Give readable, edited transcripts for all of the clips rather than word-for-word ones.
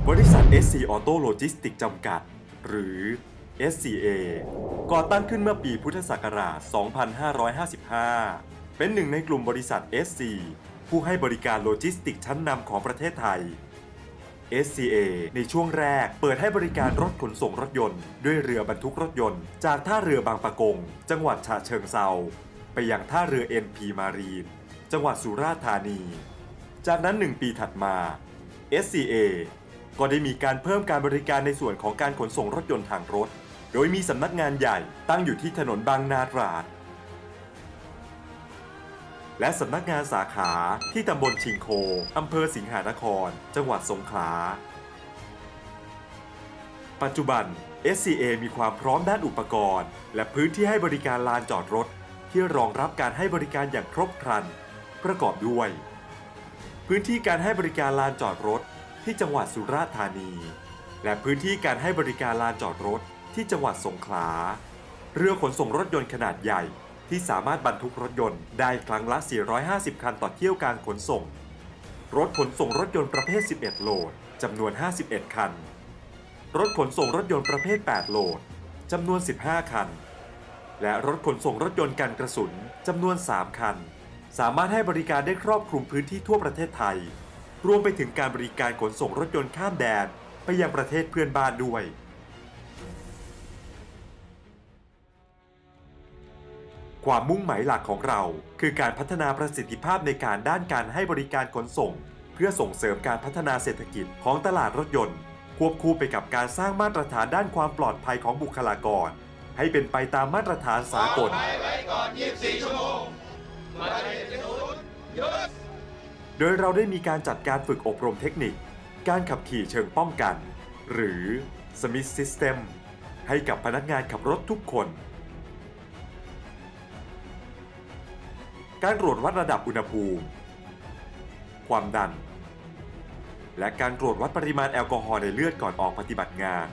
บริษัท SC Auto Logistics จำกัดหรือ SCA ก่อตั้งขึ้นเมื่อปีพุทธศักราช 2555 เป็นหนึ่งในกลุ่มบริษัท SC ผู้ให้บริการโลจิสติกส์ชั้นนำของประเทศไทย SCA ในช่วงแรกเปิดให้บริการรถขนส่งรถยนต์ด้วยเรือบรรทุกรถยนต์จากท่าเรือบางปะกงจังหวัดฉะเชิงเทราไปยังท่าเรือ NP Marine จังหวัดสุราษฎร์ธานีจากนั้น1 ปีถัดมา SCA ก็ได้มีการเพิ่มการบริการในส่วนของการขนส่งรถยนต์ทางรถโดยมีสำนักงานใหญ่ตั้งอยู่ที่ถนนบางนาตราดและสำนักงานสาขาที่ตำบลชิงโคอำเภอสิงหนครจังหวัดสงขลาปัจจุบัน SCA มีความพร้อมด้านอุปกรณ์และพื้นที่ให้บริการลานจอดรถที่รองรับการให้บริการอย่างครบครันประกอบด้วยพื้นที่การให้บริการลานจอดรถที่จังหวัดสุราษฎร์ธานีและพื้นที่การให้บริการลานจอดรถที่จังหวัดสงขลาเรือขนส่งรถยนต์ขนาดใหญ่ที่สามารถบรรทุกรถยนต์ได้ครั้งละ450 คันต่อเที่ยวการขนส่งรถขนส่งรถยนต์ประเภท11 โหลดจำนวน51 คันรถขนส่งรถยนต์ประเภท8 โหลดจำนวน15 คันและรถขนส่งรถยนต์กันกระสุนจำนวน3 คันสามารถให้บริการได้ครอบคลุมพื้นที่ทั่วประเทศไทยรวมไปถึงการบริการขนส่งรถยนต์ข้ามแดนไปยังประเทศเพื่อนบ้านด้วยความมุ่งหมายหลักของเราคือการพัฒนาประสิทธิภาพในการด้านการให้บริการขนส่งเพื่อส่งเสริมการพัฒนาเศรษฐกิจของตลาดรถยนต์ควบคู่ไปกับการสร้างมาตรฐานด้านความปลอดภัยของบุคลากรให้เป็นไปตามมาตรฐานสากลโดยเราได้มีการจัดการฝึกอบรมเทคนิคการขับขี่เชิงป้องกันหรือ Smith System ให้กับพนักงานขับรถทุกคนการตรวจวัดระดับอุณหภูมิความดันและการตรวจวัดปริมาณแอลกอฮอล์ในเลือดก่อนออกปฏิบัติงาน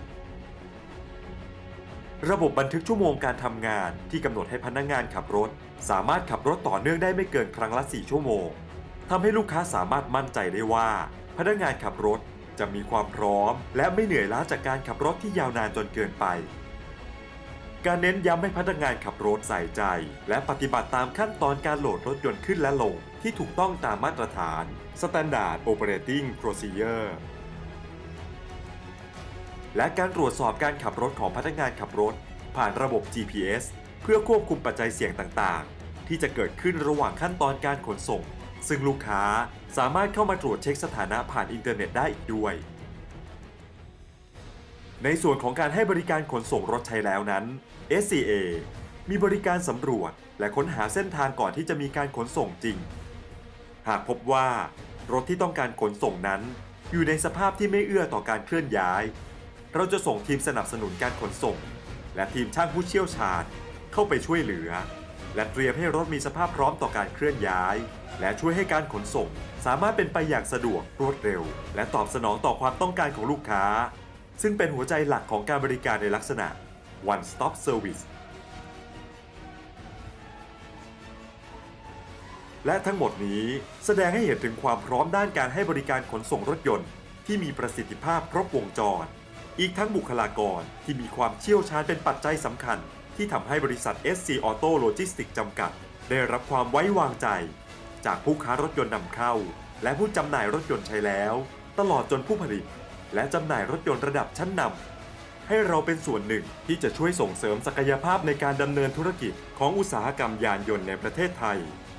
ระบบบันทึกชั่วโมงการทำงานที่กำหนดให้พนักงานขับรถสามารถขับรถต่อเนื่องได้ไม่เกินครั้งละ4 ชั่วโมงทำให้ลูกค้าสามารถมั่นใจได้ว่าพนักงานขับรถจะมีความพร้อมและไม่เหนื่อยล้าจากการขับรถที่ยาวนานจนเกินไปการเน้นย้ำให้พนักงานขับรถใส่ใจและปฏิบัติตามขั้นตอนการโหลดรถยนต์ขึ้นและลงที่ถูกต้องตามมาตรฐาน Standard Operating Procedure และการตรวจสอบการขับรถของพนักงานขับรถผ่านระบบ GPS เพื่อควบคุมปัจจัยเสี่ยงต่างๆที่จะเกิดขึ้นระหว่างขั้นตอนการขนส่งซึ่งลูกค้าสามารถเข้ามาตรวจเช็คสถานะผ่านอินเทอร์เน็ตได้อีกด้วยในส่วนของการให้บริการขนส่งรถใช้แล้วนั้น SCA มีบริการสำรวจและค้นหาเส้นทางก่อนที่จะมีการขนส่งจริงหากพบว่ารถที่ต้องการขนส่งนั้นอยู่ในสภาพที่ไม่เอื้อต่อการเคลื่อนย้ายเราจะส่งทีมสนับสนุนการขนส่งและทีมช่างผู้เชี่ยวชาญเข้าไปช่วยเหลือและเตรียมให้รถมีสภาพพร้อมต่อการเคลื่อนย้ายและช่วยให้การขนส่งสามารถเป็นไปอย่างสะดวกรวดเร็วและตอบสนองต่อความต้องการของลูกค้าซึ่งเป็นหัวใจหลักของการบริการในลักษณะ One Stop Service และทั้งหมดนี้แสดงให้เห็นถึงความพร้อมด้านการให้บริการขนส่งรถยนต์ที่มีประสิทธิภาพครบวงจรอีกทั้งบุคลากรที่มีความเชี่ยวชาญเป็นปัจจัยสำคัญที่ทำให้บริษัท SC Auto Logistics จำกัดได้รับความไว้วางใจจากผู้ค้ารถยนต์นำเข้าและผู้จำหน่ายรถยนต์ใช้แล้วตลอดจนผู้ผลิตและจำหน่ายรถยนต์ระดับชั้นนำให้เราเป็นส่วนหนึ่งที่จะช่วยส่งเสริมศักยภาพในการดำเนินธุรกิจของอุตสาหกรรมยานยนต์ในประเทศไทย